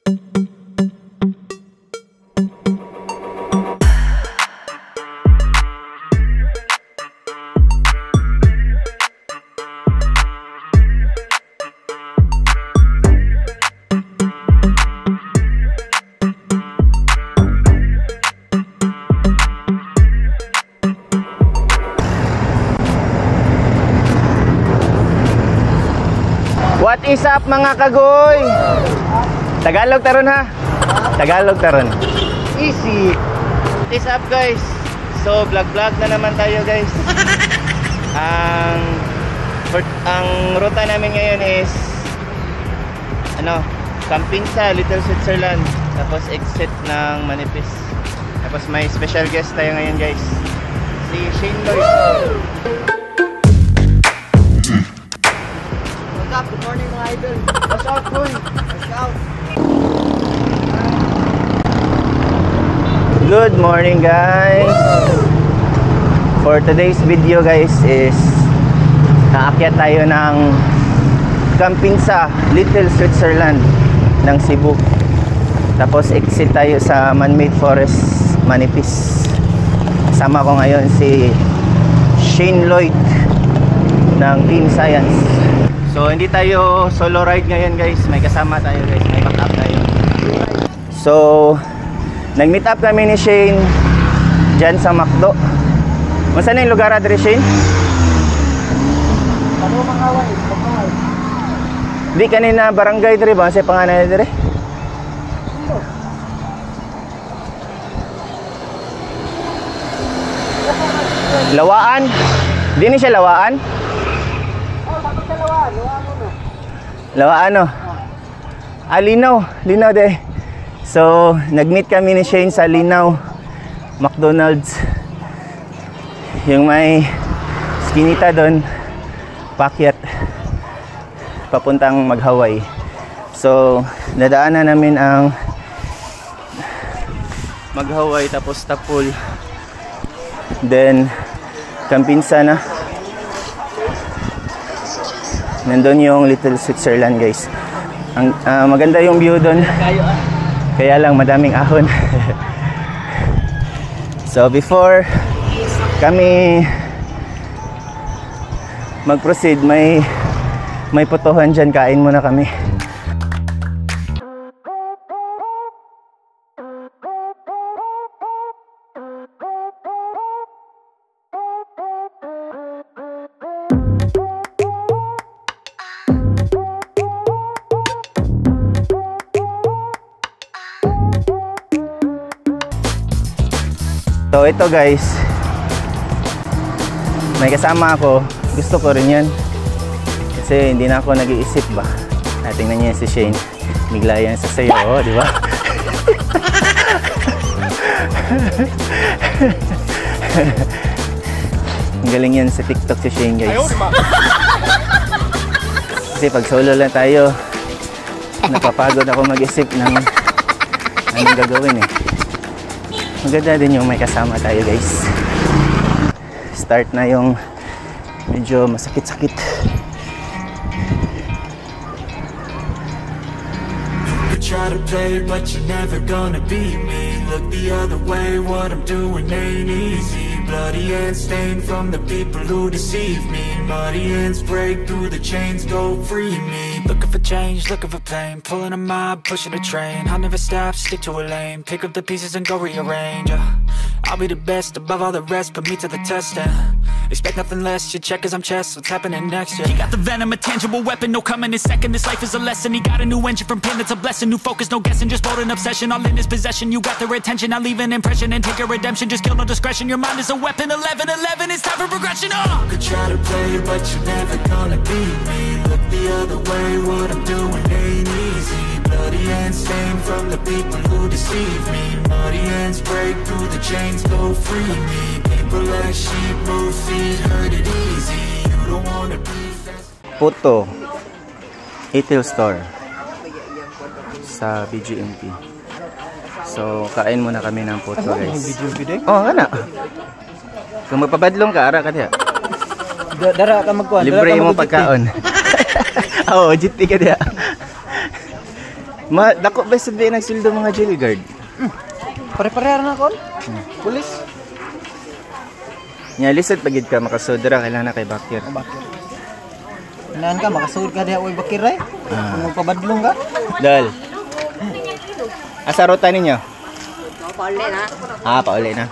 What is up mga kagoy? Tagalog taron ha? Tagalog taron. Easy. What is up guys? So vlog na naman tayo guys. Ang ruta namin ngayon is camping sa Little Switzerland. Tapos exit ng Manipis. Tapos may special guest tayo ngayon guys. Si Shane Lloyd. Good morning mga idol. Watch out boy. Watch out. Good morning guys. For today's video guys is naakyat tayo ng camping sa Little Switzerland ng Cebu. Tapos exit tayo sa man-made forest Manipis. Kasama ko ngayon si Shane Lloyd ng Team Science. So hindi tayo solo ride ngayon guys, may kasama tayo guys, may backup tayo. So nag-meet up kami ni Shane dyan sa McDo. Masa na yung lugar adre Shane? Ano Mangaway? Di kanina barangay dire ba? Sa pangalan dire? Lawaan? Di ni siya Lawaan? Lawaan Linaw de. So nag-meet kami ni Shane sa Linaw McDonald's, yung may skinita doon, pakyat papuntang Mag-Hawaii. So nadaanan namin ang Mag-Hawaii, tapos Tapul, then Campinsa na. Nandun yung Little Switzerland guys. Ang maganda yung view doon. Kaya lang madaming ahon. So before kami mag-proceed, may putuhan dyan. Kain muna kami. So ito guys, may kasama ako. Gusto ko rin yan kasi hindi na ako nag-iisip ba. Tingnan niyo si Shane, bigla yan sa sayo, di ba? Ang galing yan sa TikTok si Shane guys. Kasi pag solo lang tayo, napapagod ako mag-isip ng anong gagawin eh. Maganda din yung may kasama tayo guys. Start na yung medyo masakit-sakit. Try to play but you're never gonna beat me. Look the other way, what I'm doing ain't easy. Bloody hands stained from the people who deceive me. Muddy hands break through the chains, go free me. Looking for change, looking for pain. Pulling a mob, pushing a train. I'll never stop, stick to a lane. Pick up the pieces and go rearrange. I'll be the best above all the rest, put me to the test and expect nothing less, your check as I'm chess. What's happening next, yeah. He got the venom, a tangible weapon, no coming in second. This life is a lesson, he got a new engine from pain, that's a blessing. New focus, no guessing, just bold and obsession. All in his possession, you got their attention. I'll leave an impression and take a redemption. Just kill no discretion, your mind is a weapon. 11-11, it's time for progression. Could try to play, but you're never gonna beat me. Look the other way, what I'm doing ain't easy. Bloody hands stained from the people who deceive me. Muddy hands break through the chains, go free me. People like sheep move feet, hurt it easy. You don't wanna be fast. Puto Retail Store sa BGMP. So kain muna kami ng puto guys. Oh, ana. Kung magpabadlong ka, ara ka diha. Dara ka magkuhan. Libre mo pagkaon. Oo, GT ka diha. Dako ba sabihin nagsildo mga jail guard? Pare-pareha na kon. Pulis. Nya lisod pagid ka makasudra kailangan na kay bakir. Bakit? Naan ka makasud ka diha oy bakiray. Kung pabadlong ka. Dal. Asa ruta ninyo? Pauli na. Pauli na.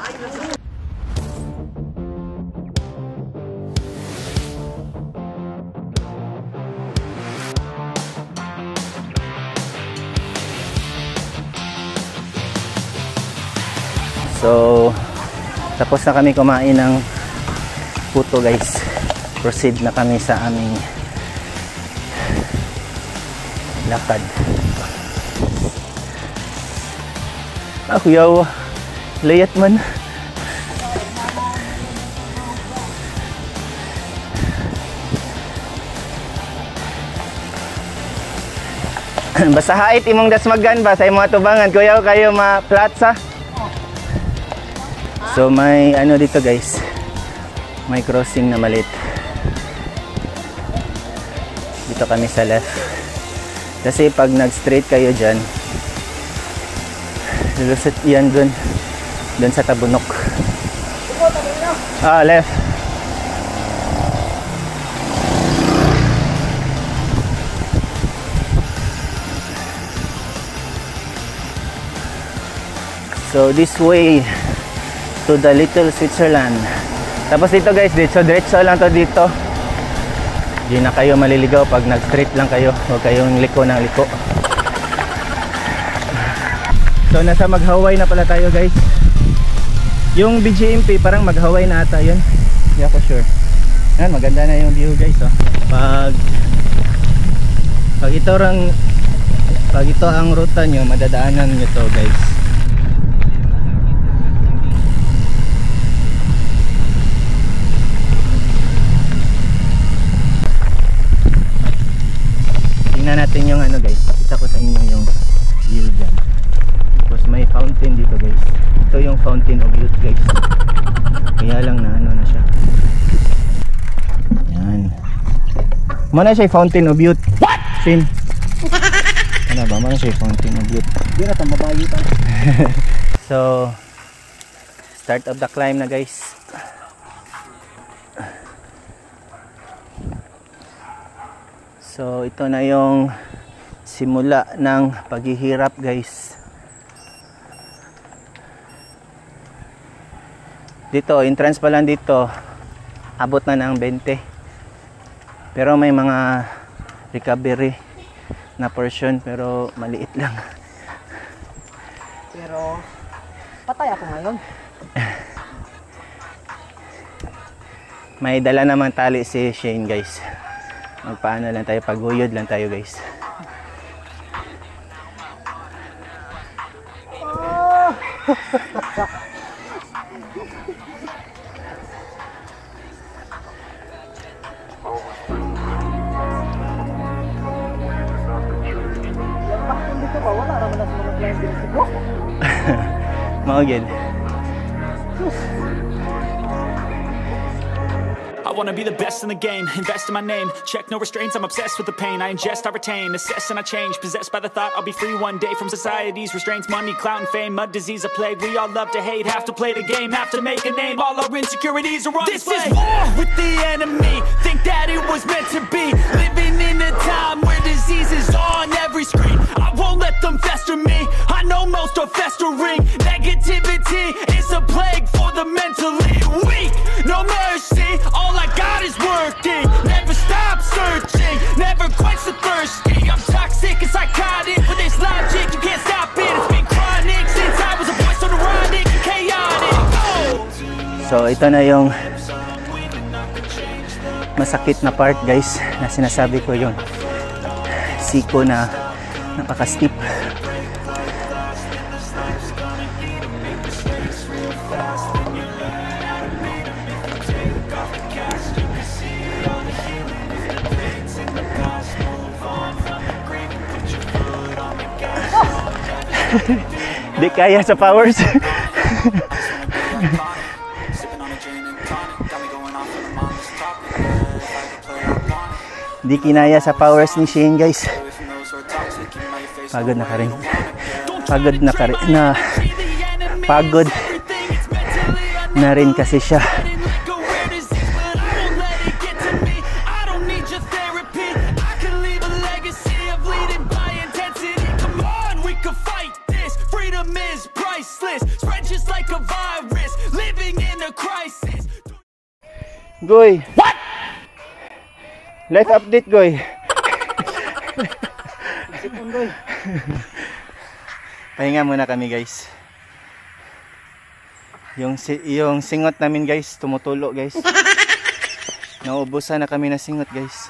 So, tapos na kami kumain ng puto guys. Proceed na kami sa aming lakad. Kuyaw, layat man. Basta hait imong dasmagan ba sa imong atubangan kuyaw kayo ma-platsa. So may ano dito guys, may crossing na malit. Dito kami sa left. Kasi pag nag-straight kayo dyan, lulusot yan dun sa tabunok. Left. So this way to the Little Switzerland. Tapos dito guys, diretso lang to dito. Hindi na kayo maliligaw pag nag-straight lang kayo. Huwag kayong liko ng liko. So nasa mag-Hawaii na pala tayo guys. Yung BGMP parang mag-Hawaii na ata yun. Hindi ako sure. Yan, maganda na yung view guys. Oh. Pag ito ang ruta nyo, madadaanan nyo to guys. Tingnan natin yung ano guys, pakita ko sa inyo yung view dyan. Tapos may fountain dito guys. Ito yung fountain of youth guys. Kaya lang na ano na siya. Yan. Mana siya fountain of youth? What? Sin? Ano ba? Mana siya fountain of youth? Di na mabayo ta. So start of the climb na guys. So ito na yung simula ng paghihirap guys. Dito, entrance pa lang dito, abot na ng 20. Pero may mga recovery na portion pero maliit lang. Pero patay ako ngayon. May dala naman tali si Shane guys. Magpaano lang tayo, paguyod lang tayo guys. Dito ba wala naman na sa mga client dito. Maugid. I wanna be the best in the game, invest in my name. Check no restraints, I'm obsessed with the pain. I ingest, I retain, assess and I change. Possessed by the thought I'll be free one day from society's restraints. Money, clout and fame, mud, disease, a plague. We all love to hate, have to play the game, have to make a name. All our insecurities are on display. This is war with the enemy, think that it was meant to be. Living in a time where disease is on every screen. I won't let them fester me, I know most are festering. Negativity is a plague for the mentally weak. No mercy, all I got is working. Never stop searching, never quench the thirsty. I'm toxic and psychotic, with this logic you can't stop it. It's been chronic since I was a boy, so neurotic and chaotic. So ito na yung masakit na part guys, na sinasabi ko, yung siko na napaka-steep. Di kaya sa powers. Di kinaya sa powers ni Shane guys. Pagod na ka rin. Pagod na ka rin. Pagod na rin kasi siya. Goy. What? Life update, Goy. Pahinga muna kami, guys. Yung singot namin, guys, tumutulo, guys. Naubusan na kami na singot, guys.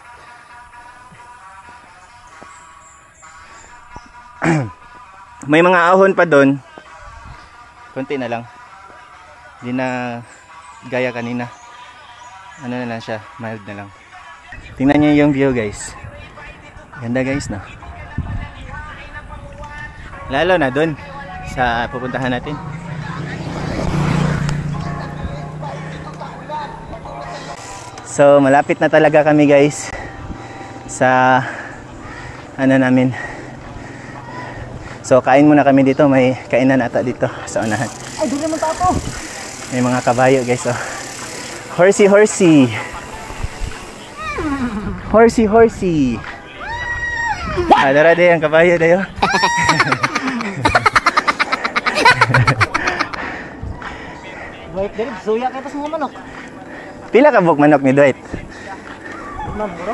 May mga ahon pa doon. Konti na lang. Hindi na gaya kanina. Ano na lang siya, mild na lang. Tingnan niyo yung view, guys. Ganda, guys, no? Lalo na doon sa pupuntahan natin. So, malapit na talaga kami, guys, sa ano namin. So, kain muna kami dito. May kainan ata dito sa unahan. Ay, doon naman tapo. May mga kabayo, guys, oh. Horsey, horsey. Horsey, horsey. Dara de ang kabayo dayo. Wait, dali, suya kita sa mga manok. Pila ka buk manok ni Dwight? 5, bro.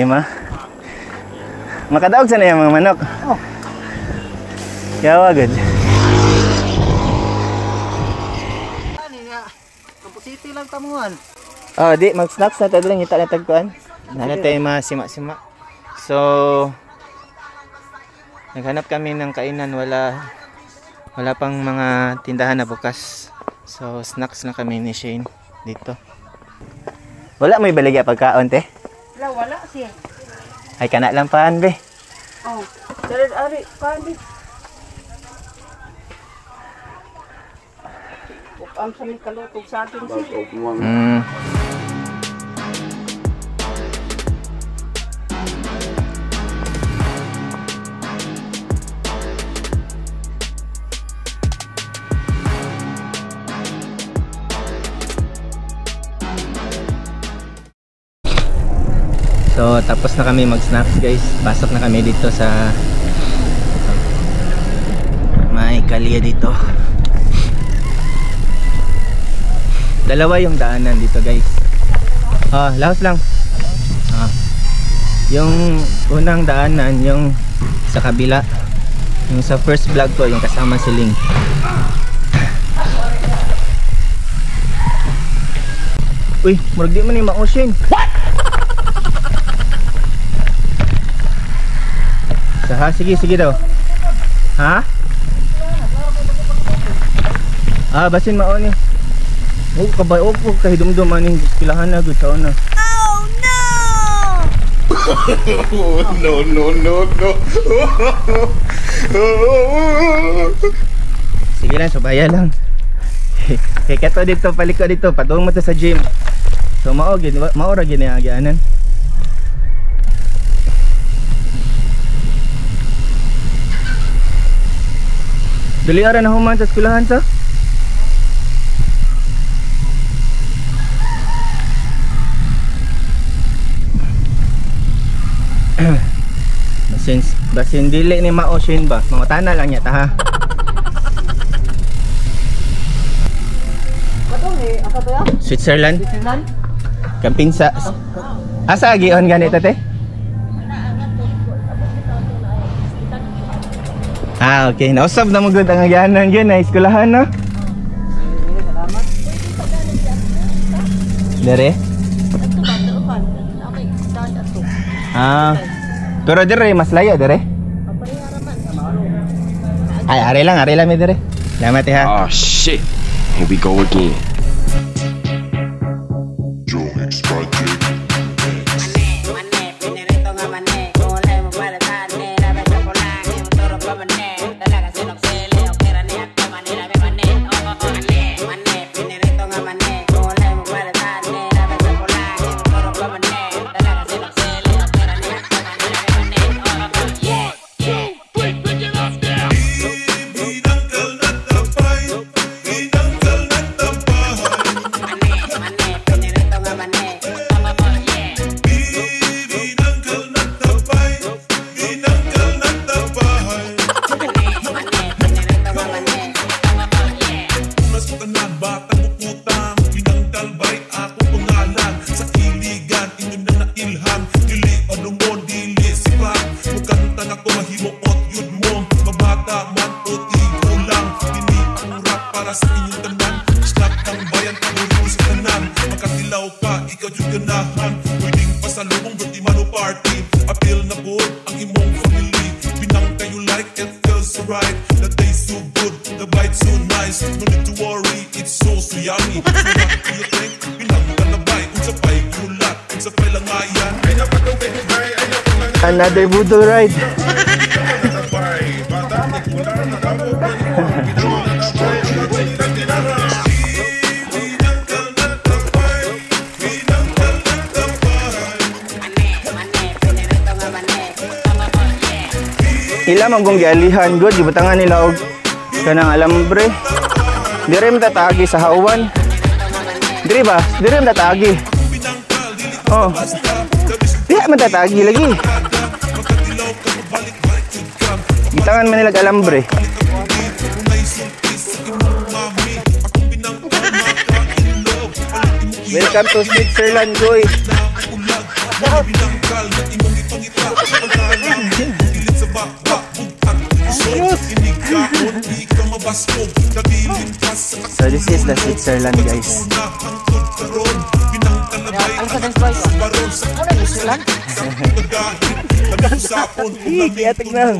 5. Makadaog sa na yung mga manok. Oh. Yawa, good. Ano nga? Kampusiti lang tamuhan. Oh, di, mag-snacks na tayo lang. Hita na tagkuhan. Nala tayo masima-sima. So, naghanap kami ng kainan. Wala pang mga tindahan na bukas. So, snacks na kami ni Shane dito. Wala may baligya pagkaon, te? Wala siya. Ay, kana lang paan, be. Oh, dari ari pandi. Ang sa may kalutog sa atin siya. So, tapos na kami mag-snacks, guys. Pasok na kami dito sa may kalye dito. Dalawa yung daanan dito, guys. Lahos lang. Yung unang daanan, yung sa kabila. Yung sa first vlog ko, yung kasama si Ling. Uy, murag di man yung ma-ocean. What? Ha, sige daw. Ha? Basin maon ni. Oh, kabay po kahidumdum aning kilahan na gud sa una. Oh no! No. Sige lang, subaya lang. Kay kato dito, paliko dito, patung mo to sa gym. So maora gid ni agianan. Dali ara na human sa eskwelahan sa. Basin dili ni ma-ocean ba? Mangutana lang yata ha. Katong eh, ang katoya? Switzerland. Switzerland? Camping sa asa gion ganito te? Okay. Nausap na magod ang agyanan yun na eskwelahan, no? Salamat. Dere? Pero dire mas layo dire? Ay, are lang mi dire. Salamat ha. Oh shit. Here we go again. right. The taste so good, the bite so nice. No need to worry, it's so yummy. So what do you think? Pinanggan na bite, unsa pa'y gulat, unsa pa'y langayan. Another Voodoo ride. Ila manggong gialihan good gibutangan nila og kanang alambre. Dire man tatagi sa hauwan. Dire ba? Dire man tatagi. Oh. Diha man tatagi lagi. Gitangan man nila og alambre. Welcome to Switzerland, Joy. So this is the Switzerland, guys. Kaya tignan.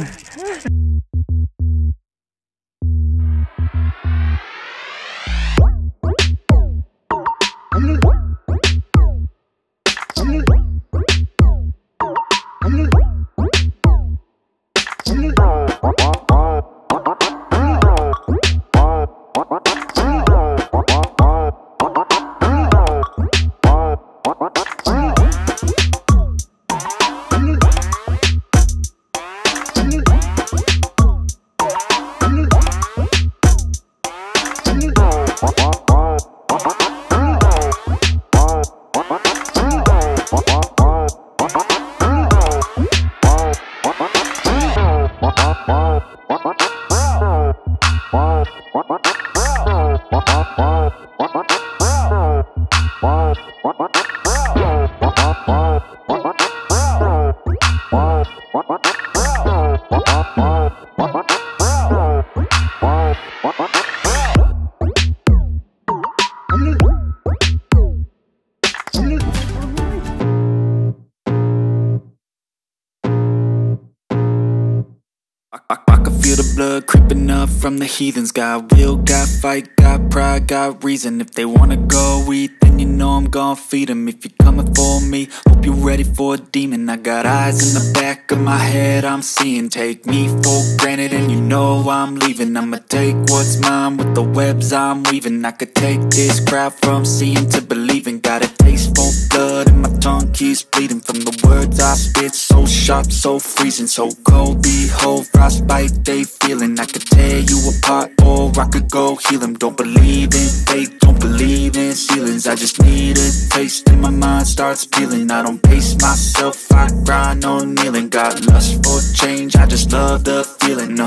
I can feel the blood creeping up from the heathens. Got will, got fight, got pride, got reason. If they wanna go eat, then you know I'm gon' feed them. If you're coming for me, hope you're ready for a demon. I got eyes in the back of my head, I'm seeing. Take me for granted and you know I'm leaving. I'ma take what's mine with the webs I'm weaving. I could take this crowd from seeing to believing. Got a taste for blood and my tongue keeps bleeding. From the words I spit, so sharp, so freezing. So cold, behold, frostbite they feeling. I could tear you apart or I could go heal them. Don't believe in fate, don't believe in ceilings. I just need a taste and my mind starts peeling. I don't pace myself, I grind on kneeling. Got lust for change, I just love the feeling.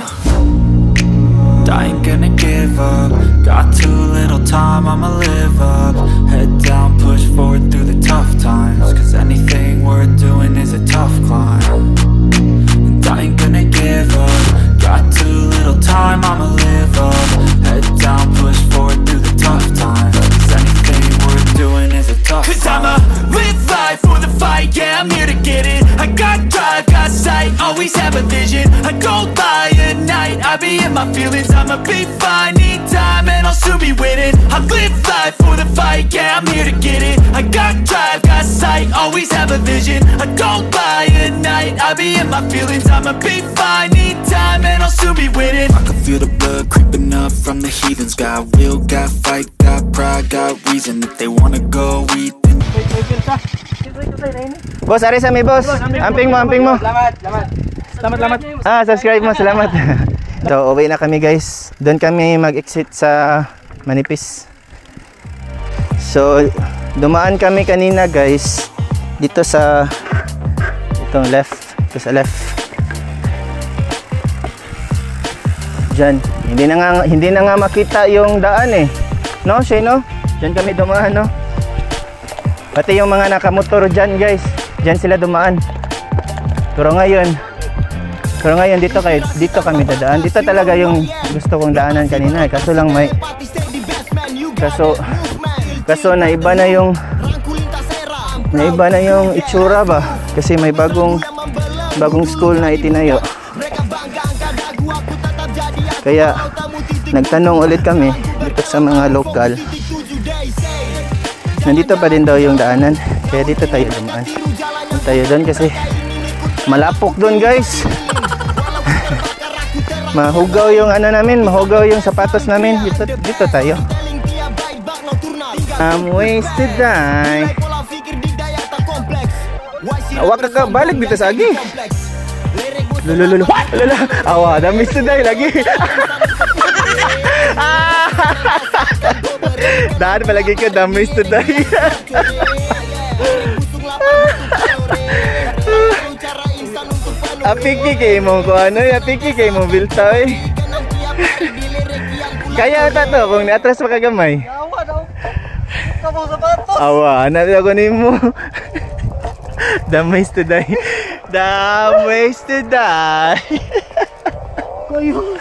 I ain't gonna give up. Got too little time, I'ma live up. Head down, push forward through the tough times. Cause anything worth doing is a tough climb. And I ain't gonna give up. Got too little time, I'ma live up. Head down, push forward through the tough times. Cause anything worth doing is a tough climb. Cause I'ma live life for the fight, yeah, I'm here to get it. I got drive, got sight, always have a vision. I go by at night, I be in my feelings. I'ma be fine, need time and I'll soon be winning. I live life for the fight, yeah, I'm here to get it. I got drive, got sight, always have a vision. I go by at night, I be in my feelings. I'ma be fine, need time and I'll soon be winning. I can feel the blood creeping up from the heathens. Got will, got fight, got pride, got reason. If they wanna go eat, then Boss, ari sa may boss. Amping mo, amping mo. Salamat. Subscribe mo, salamat. So, uwi na kami, guys. Doon kami mag-exit sa Manipis. So, dumaan kami kanina, guys. Dito sa itong left. Ito sa left. Diyan. Hindi na nga makita yung daan eh. No, Shay, no? Diyan kami dumaan, no? Pati yung mga nakamotor dyan, guys. Diyan sila dumaan. Pero ngayon dito kami dadaan. Dito talaga yung gusto kong daanan kanina. Kaso lang may kaso naiba na yung itsura ba? Kasi may bagong school na itinayo. Kaya nagtanong ulit kami dito sa mga lokal. Nandito pa din daw yung daanan. Kaya dito tayo dumaan. Tayo doon kasi malapok doon, guys. Mahugaw yung ano namin, mahugaw yung sapatos namin. Dito tayo. I'm wasted die. Awak ka balik dito sa agi. Lulululu. Lala. Awa, damis to die lagi. Daan palagi ko damis to die. Apiki kay mo ko ano, apiki kay mo bilta eh. Kaya ta to kung niatras pa kagamay. Awa daw. Kamu sapatos. Awa, na ako nimo. Damay to die. Damay to die. Kayo.